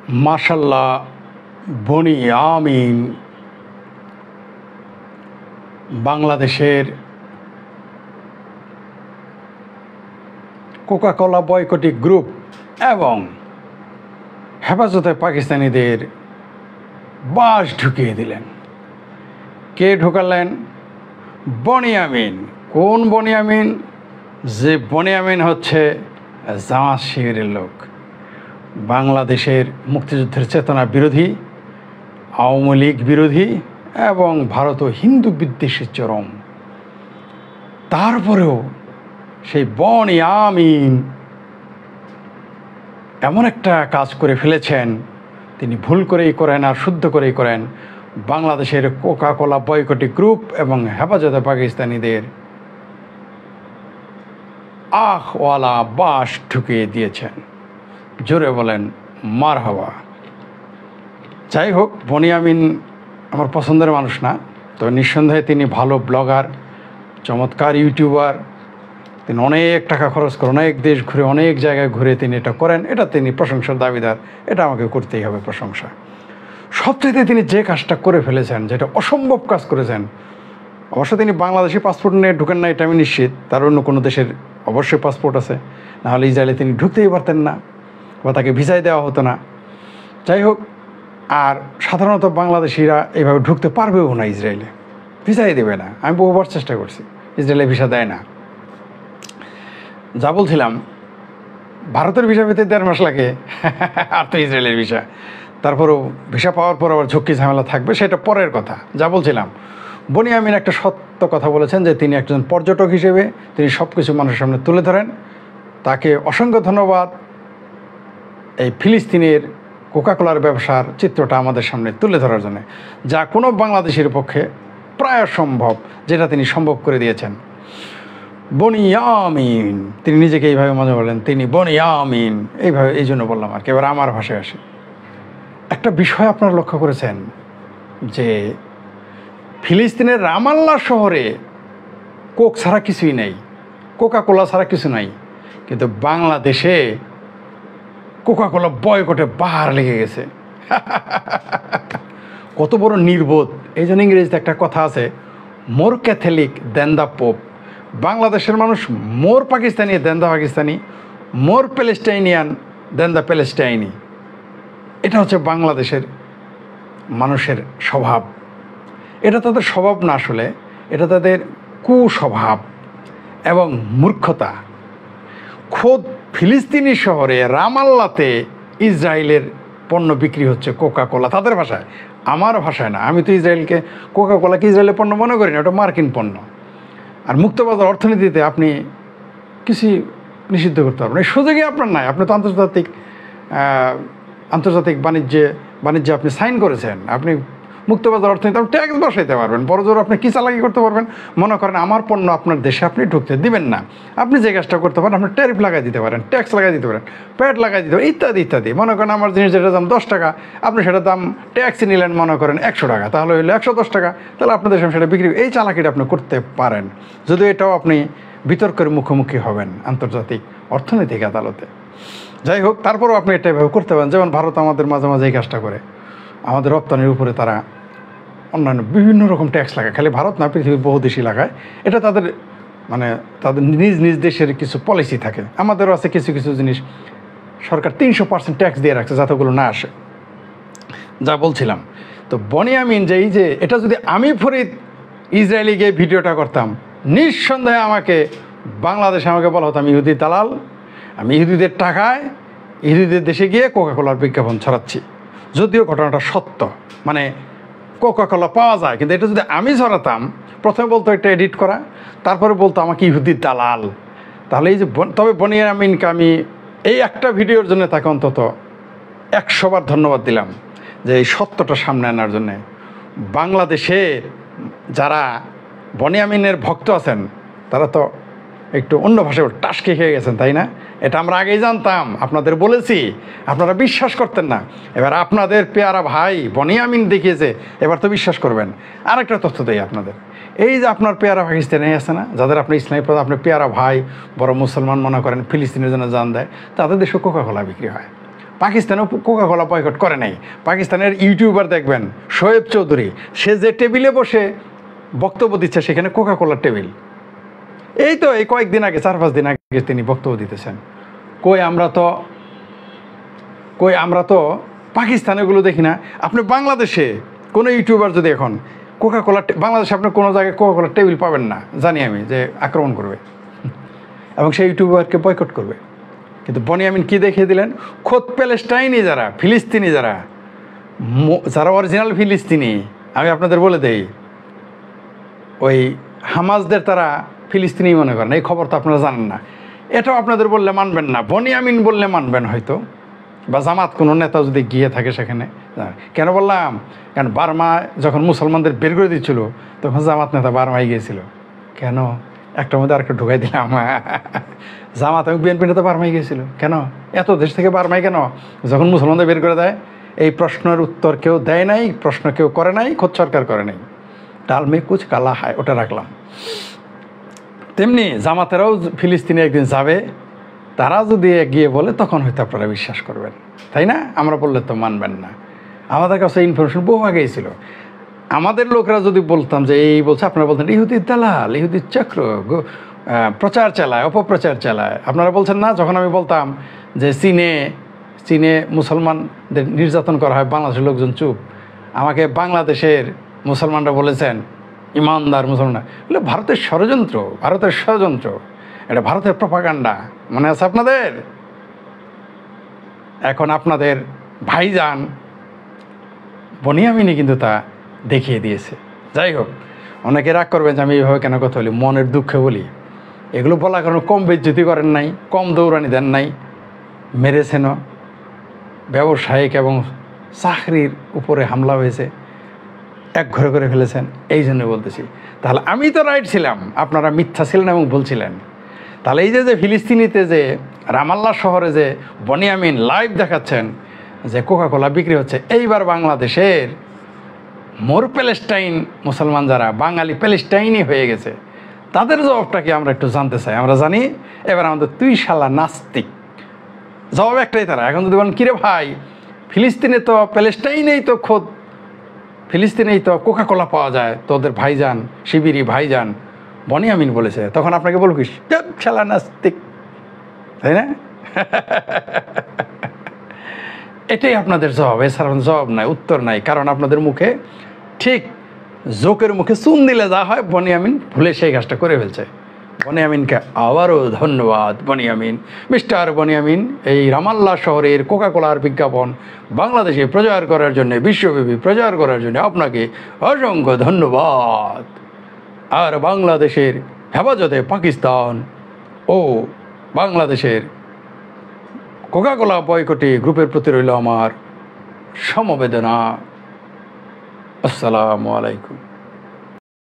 মাশাল্লাহ, বনি আমিন বাংলাদেশের Coca-Cola বয়কটিং group এবং হেফাজতে পাকিস্তানিদের বাস ঢুকিয়ে দিলেন। কে ঢুকালেন? বনি আমিন। কোন বনি আমিন? যে বনি আমিন হচ্ছে জামাত শিবিরের লোক, বাংলাদেশের মুক্তিযুদ্ধের চেতনা বিরোধী, আওয়ামী লীগ বিরোধী এবং ভারত ও হিন্দু বিদ্বেষী চরম। তারপরেও সেই বনি আমিন এমন একটা কাজ করে ফেলেছেন, তিনি ভুল করেই করেন আর শুদ্ধ করেই করেন। বাংলাদেশের কোকা-কোলা বয়কটিং গ্রুপ এবং হেফাজতে পাকিস্তানিদের আখওয়ালা বাস ঢুকিয়ে দিয়েছেন। জোরে বলেন মারহাবা। যাই হোক, বনি আমিন আমার পছন্দের মানুষ না, তবে নিঃসন্দেহে তিনি ভালো ব্লগার, চমৎকার ইউটিউবার। তিনি অনেক টাকা খরচ করে অনেক দেশ ঘুরে অনেক জায়গায় ঘুরে তিনি এটা করেন, এটা তিনি প্রশংসার দাবিদার, এটা আমাকে করতেই হবে প্রশংসা। সবচেয়ে তিনি যে কাজটা করে ফেলেছেন, যেটা অসম্ভব কাজ করেছেন, অবশ্য তিনি বাংলাদেশি পাসপোর্ট নিয়ে ঢুকেন না এটা আমি নিশ্চিত, তার অন্য কোনো দেশের অবশ্যই পাসপোর্ট আছে, নাহলে ইসরায়েলে তিনি ঢুকতেই পারতেন না বা তাকে ভিসাই দেওয়া হতো না। যাই হোক, আর সাধারণত বাংলাদেশিরা এইভাবে ঢুকতে পারবেও না, ইসরায়েলে ভিসাই দেবে না। আমি বহুবার চেষ্টা করছি, ইসরায়েলে ভিসা দেয় না। যা বলছিলাম, ভারতের ভিসা পেতে 1.5 মাস লাগে, আর তো ইসরায়েলের ভিসা। তারপরেও ভিসা পাওয়ার পর আবার ঝুঁকি ঝামেলা থাকবে, সেটা পরের কথা। যা বলছিলাম, বনি আমিন একটা সত্য কথা বলেছেন যে তিনি একজন পর্যটক হিসেবে তিনি সব কিছু মানুষের সামনে তুলে ধরেন। তাকে অসংখ্য ধন্যবাদ এই ফিলিস্তিনের কোকা-কোলার ব্যবসার চিত্রটা আমাদের সামনে তুলে ধরার জন্য, যা কোনো বাংলাদেশের পক্ষে প্রায় সম্ভব, যেটা তিনি সম্ভব করে দিয়েছেন। বনি আমিন, তিনি নিজেকে এইভাবে মনে বলেন, তিনি বনি আমিন এইভাবে, এই জন্য বললাম আর কি। এবার আমার ভাষায় আসে। একটা বিষয় আপনারা লক্ষ্য করেছেন যে ফিলিস্তিনের রামাল্লাহ শহরে কোক ছাড়া কিছুই নেই, কোকা-কোলা ছাড়া কিছু নাই, কিন্তু বাংলাদেশে কোকা-কোলা বয়কটে বাহার লেগে গেছে। কত বড় নির্বোধ! এই জন্য ইংরেজিতে একটা কথা আছে, more Catholic than the Pope. বাংলাদেশের মানুষ more Pakistani than the Pakistani, more Palestinian than the Palestinian. এটা হচ্ছে বাংলাদেশের মানুষের স্বভাব। এটা তাদের স্বভাব না, আসলে এটা তাদের কুস্বভাব এবং মূর্খতা। খোদ ফিলিস্তিনি শহরে রামাল্লাতে ইসরায়েলের পণ্য বিক্রি হচ্ছে, কোকা-কোলা, তাদের ভাষায়, আমার ভাষায় না। আমি তো ইসরায়েলকে, কোকা-কোলাকে ইসরায়েলের পণ্য মনে করি না, ওটা মার্কিন পণ্য। আর মুক্তবাজার অর্থনীতিতে আপনি কিছু নিষিদ্ধ করতে পারবেন, এই সুযোগই আপনার নাই। আপনি তো আন্তর্জাতিক বাণিজ্যে আপনি সাইন করেছেন, আপনি মুক্তবাজার অর্থনীতি আপনি ট্যাক্স বসাইতে পারবেন, বড় জোর আপনি কী চালাকি করতে পারবেন। মনে করেন আমার পণ্য আপনার দেশে আপনি ঢুকতে দিবেন না, আপনি যে কাজটা করতে পারেন, আপনি ট্যারিফ লাগাই দিতে পারেন, ট্যাক্স লাগাই দিতে পারেন, প্যাট লাগাই দিতে পারেন, ইত্যাদি ইত্যাদি। মনে করেন আমার জিনিস যেটার দাম 10 টাকা, আপনি সেটার দাম ট্যাক্স নিলেন মনে করেন 100 টাকা, তাহলে হইলো 110 টাকা, তাহলে আপনার দেশে সেটা বিক্রি, এই চালাকিটা আপনি করতে পারেন। যদিও এটাও আপনি বিতর্কের মুখোমুখি হবেন আন্তর্জাতিক অর্থনৈতিক আদালতে। যাই হোক, তারপরেও আপনি এটা এভাবে করতে পারেন। যেমন ভারত আমাদের মাঝে মাঝে এই কাজটা করে, আমাদের রপ্তানির উপরে তারা অন্যান্য বিভিন্ন রকম ট্যাক্স লাগায়। খালি ভারত না, পৃথিবীর বহু দেশই লাগায়। এটা তাদের তাদের নিজ নিজ দেশের কিছু পলিসি থাকে। আমাদেরও আছে কিছু কিছু জিনিস সরকার 300% ট্যাক্স দিয়ে রাখছে যাতে ওগুলো না আসে। যা বলছিলাম, তো বনি আমিন যে এই যে এটা যদি আমি ফরিদ ইসরায়েলে গিয়ে ভিডিওটা করতাম, নিঃসন্দেহে আমাকে বাংলাদেশে আমাকে বলা হতো আমি ইহুদি দালাল, আমি ইহুদিদের টাকায় ইহুদিদের দেশে গিয়ে কোকা-কোলার বিজ্ঞাপন ছড়াচ্ছি। যদিও ঘটনাটা সত্য, কোকা-কোলা পাওয়া যায়, কিন্তু এটা যদি আমি ছড়াতাম, প্রথমে বলতো এটা এডিট করা, তারপরে বলতো আমাকে ইহুদির দালাল। তাহলে এই যে, তবে বনি আমিনকে আমি এই একটা ভিডিওর জন্য তাকে অন্তত 100 বার ধন্যবাদ দিলাম যে এই সত্যটা সামনে আনার জন্যে। বাংলাদেশের যারা বনি আমিনের ভক্ত আছেন তারা তো একটু অন্য ভাষায় টাসকে খেয়ে গেছেন, তাই না? এটা আমরা আগেই জানতাম, আপনাদের বলেছি, আপনারা বিশ্বাস করতেন না। এবার আপনাদের পেয়ারা ভাই বনি আমিন দেখিয়েছে, এবার তো বিশ্বাস করবেন। আরেকটা তথ্য দেই আপনাদের, এই যে আপনার পেয়ারা পাকিস্তানি আছে না, যাদের আপনি ইসলামী প্রধান, আপনার পেয়ারা ভাই, বড় মুসলমান মনে করেন, ফিলিস্তিনের জন্য জান দেয়, তাদের দেশে কোকা-কোলা বিক্রি হয়। পাকিস্তানেও কোকা কোলা বয়কট করে নাই। পাকিস্তানের ইউটিউবার দেখবেন শোয়েব চৌধুরী, সে যে টেবিলে বসে বক্তব্য দিচ্ছে সেখানে কোকা কোলার টেবিল। এই তো এই কয়েকদিন আগে 4-5 দিন আগে তিনি বক্তব্য দিতেছেন। কই আমরা তো পাকিস্তানে এগুলো দেখি না। আপনি বাংলাদেশে কোনো ইউটিউবার যদি এখন কোকা কোলা, বাংলাদেশে আপনি কোনো জায়গায় কোকা কোলার টেবিল পাবেন না, জানি আমি, যে আক্রমণ করবে এবং সেই ইউটিউবারকে বয়কট করবে। কিন্তু বনিয়ামিন কি দেখিয়ে দিলেন? খোদ প্যালেস্টাইনি যারা, ফিলিস্তিনি যারা অরিজিনাল ফিলিস্তিনি, আমি আপনাদের বলে দেই, ওই হামাসদের তারা ফিলিস্তিনি মনে করেন। এই খবর তো আপনারা জানেন না, এটাও আপনাদের বললে মানবেন না, বনিয়ামিন বললে মানবেন হয়তো, বা জামাত কোনো নেতা যদি গিয়ে থাকে সেখানে। কেন বললাম? কারণ বার্মা যখন মুসলমানদের বের করে দিচ্ছিল তখন জামাত নেতা বার্মায় গিয়েছিল। কেন? একটার মধ্যে আরেকটা ঢুকাই দিলাম। জামাত এবং বিএনপি নেতা বার্মায় গিয়েছিল কেন? এত দেশ থেকে বার্মায় কেন যখন মুসলমানদের বের করে দেয়? এই প্রশ্নের উত্তর কেউ দেয় নাই, প্রশ্ন কেউ করে নাই, খোদ সরকার করে নাই। ডাল মে কুচ কালা হায়, ওটা রাখলাম। তেমনি জামাতেরাও ফিলিস্তিনে একদিন যাবে, তারা যদি গিয়ে বলে তখন হয়তো আপনারা বিশ্বাস করবেন, তাই না? আমরা বললে তো মানবেন না। আমাদের কাছে ইনফরমেশন বহু আগেই ছিল। আমাদের লোকরা যদি বলতাম যে এই বলছে, আপনারা বলতেন ইহুদির দালাল, ইহুদির চক্র, প্রচার চালায়, অপপ্রচার চালায়। আপনারা বলছেন না যখন আমি বলতাম যে চীনে মুসলমানদের নির্যাতন করা হয়, বাংলাদেশের লোকজন চুপ। আমাকে বাংলাদেশের মুসলমানরা বলেছেন ইমানদার মুসলমান, বলে ভারতের ষড়যন্ত্র, এটা ভারতের প্রপাগান্ডা। মনে আছে আপনাদের? এখন আপনাদের ভাইজান বনিয়ামিনি কিন্তু তা দেখিয়ে দিয়েছে। যাই হোক, অনেকে রাগ করবেন যে আমি এইভাবে কেন কথা বলি, মনের দুঃখে বলি। এগুলো বলার কারণে কম বেজ্জতি করেন নাই, কম দৌড়ানি দেন নাই, মেরেছেনও। ব্যবসায়িক এবং চাকরির উপরে হামলা হয়েছে, এক ঘরে করে ফেলেছেন, এই জন্য বলতেছি। তাহলে আমি তো রাইট ছিলাম, আপনারা মিথ্যা ছিলেন এবং বলছিলেন। তাহলে এই যে ফিলিস্তিনিতে যে রামাল্লাহ শহরে যে বনিয়ামিন লাইভ দেখাচ্ছেন যে কোকা কোলা বিক্রি হচ্ছে, এইবার বাংলাদেশের মোর প্যালেস্টাইন মুসলমান যারা বাঙালি প্যালেস্টাইনই হয়ে গেছে, তাদের জবাবটা কি আমরা একটু জানতে চাই। আমরা জানি এবার আমাদের তুই শালা নাস্তিক, জবাব একটাই তারা। এখন যদি বলেন কিরে ভাই, ফিলিস্তিনে তো প্যালেস্টাইনেই তো খোদ ফিলিস্তিনেই তো কোকা কোলা পাওয়া যায়, তোদের ভাইজান শিবিরি ভাইজান বনিয়ামিন বলেছে, তখন আপনাকে বলব কি শালা নাস্তিক, তাই না? এটাই আপনাদের জবাব, এছাড়া জবাব নাই, উত্তর নাই। কারণ আপনাদের মুখে ঠিক জোকের মুখে চুন দিলে যা হয়, বনিয়ামিন ভুলে সেই কাজটা করে ফেলছে। বনিয়ামিনকে আবারও ধন্যবাদ। বনিয়ামিন, মিস্টার বনিয়ামিন, এই রামাল্লাহ শহরের কোকা কোলার বিজ্ঞাপন বাংলাদেশে প্রচার করার জন্য, বিশ্বব্যাপী প্রচার করার জন্য আপনাকে অসংখ্য ধন্যবাদ। আর বাংলাদেশের হেফাজতে পাকিস্তান ও বাংলাদেশের কোকা কোলা বয়কটে গ্রুপের প্রতি রইল আমার সমবেদনা। আসসালামু আলাইকুম।